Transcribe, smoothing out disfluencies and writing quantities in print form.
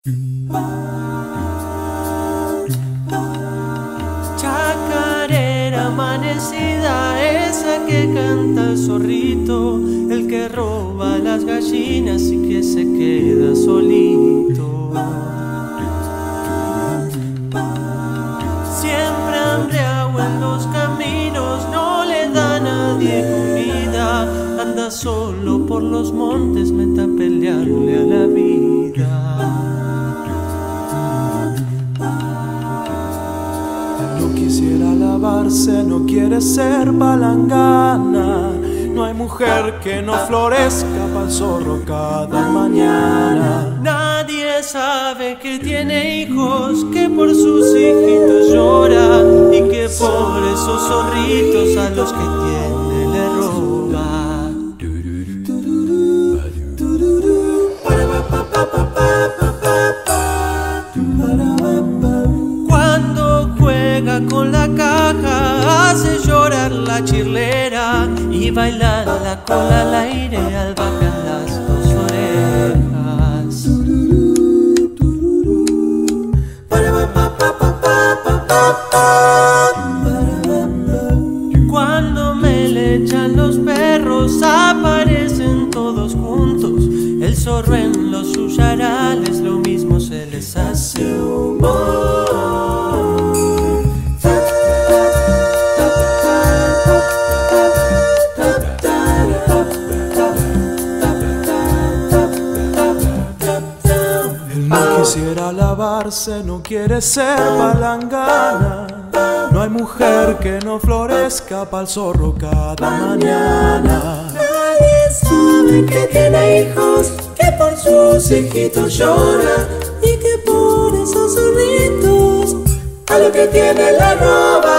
Chacarera amanecida, esa que canta el zorrito, el que roba las gallinas y que se queda solito. Siempre hambriado en los caminos, no le da a nadie comida, anda solo por los montes, mete a pelearle a la vida. No quisiera lavarse, no quiere ser palangana. No hay mujer que no florezca pa'l zorro cada mañana. Nadie sabe que tiene hijos, que por sus hijitos llora y que por esos zorritos a los que tiene le roba. Cuando juega con la caja hace llorar la chirlera y baila la cola al aire al bajar las dos orejas. Cuando me le echan los perros aparecen todos juntos, el zorro en los suyarales lo mismo se les hace humor. No quisiera lavarse, no quiere ser palangana. No hay mujer que no florezca pa'l zorro cada mañana. Nadie sabe que tiene hijos, que por sus hijitos llora y que por esos zorritos a lo que tiene la roba.